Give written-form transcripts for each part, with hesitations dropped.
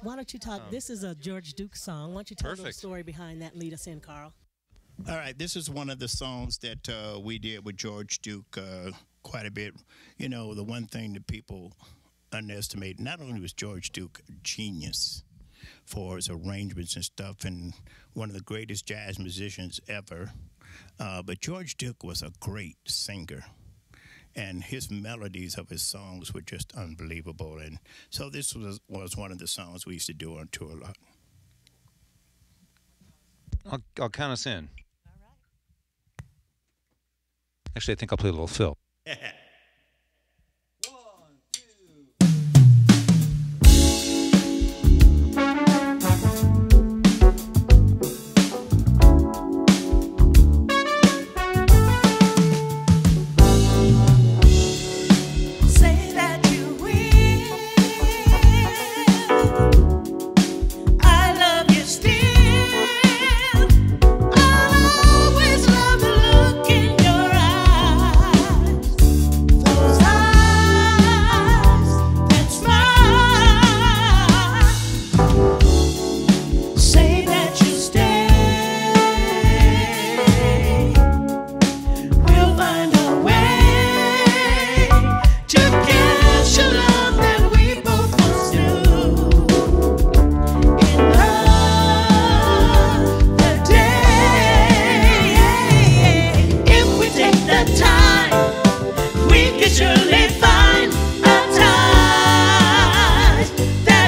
why don't you talk? This is a George Duke song. Why don't you tell the Perfect. story behind that and lead us in, Carl? All right, this is one of the songs that we did with George Duke quite a bit. You know, the one thing that people underestimate, not only was George Duke a genius for his arrangements and stuff, and one of the greatest jazz musicians ever, but George Duke was a great singer. And his melodies of his songs were just unbelievable. And so this was one of the songs we used to do on tour a lot. I'll count us in. Actually, I think I'll play a little Phil. Say that you will. I love you still. I'll always love the look in your eyes. Those eyes that smile. Say that you stay. We'll find a way to catch a love that we both must do. In the day, if we take the time, we can surely find a tie that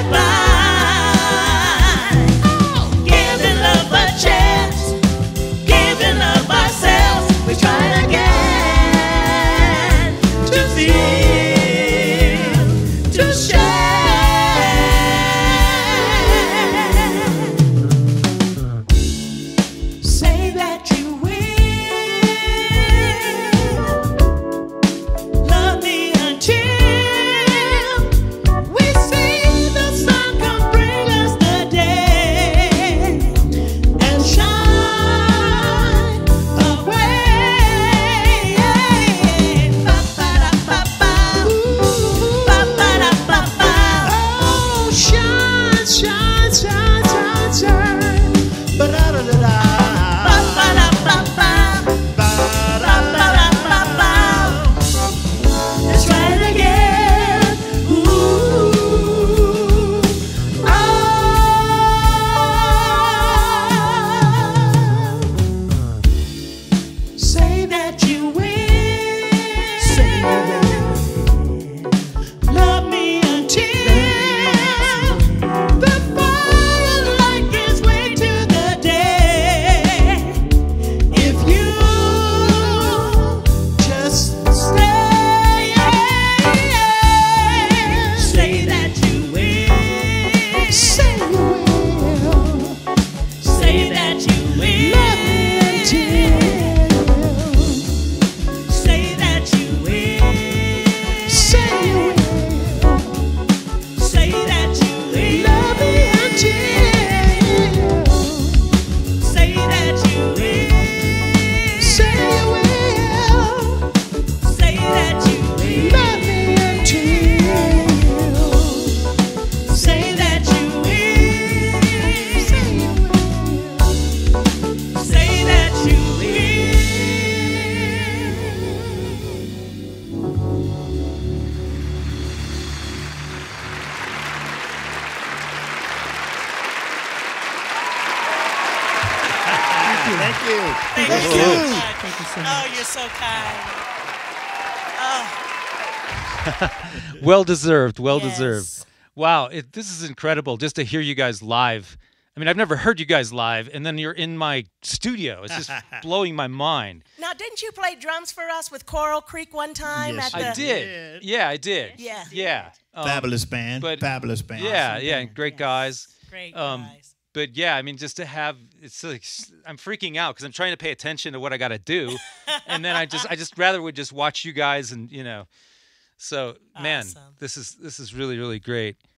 binds. Giving love a chance, giving up ourselves, we try again to feel, to share. Say that you will love me until we see the sun come bring us the day and shine away. Ba-ba-da-ba-ba. Ba-ba-da-ba-ba. Oh, shine, shine, shine, shine, shine. Ba-da-da-da-da. Ba-ba-da-ba-ba. Ba-ba-da-ba-ba. Let's try it again. Ooh. Oh. Say that you will. Say love me until the firelight gives way to the day. If you just stay, say that you will. Say you will. Say that you will. Love me until. Say that you will. Say you will. Say that you will. Love me until. Say that you will. Say you will. Say that you will. Love me until. Say that you will. Say you will. Say that you Thank you. Thank Thank you so you. much. Thank you so Oh, much. you're so kind. Oh, Well deserved. Well deserved. yes. Wow, this is incredible just to hear you guys live. I mean, I've never heard you guys live, and then you're in my studio. It's just blowing my mind. Now, didn't you play drums for us with Coral Creek one time? Yes, at the, I did. Yeah, I did. Yeah. Yeah. Fabulous band. but- Fabulous band. Yeah, yeah, and great Yes. guys. Great Um, guys. But yeah, I mean, just to have it's like I'm freaking out because I'm trying to pay attention to what I got to do, and then I just rather would just watch you guys and. So man, Awesome. this is really really great.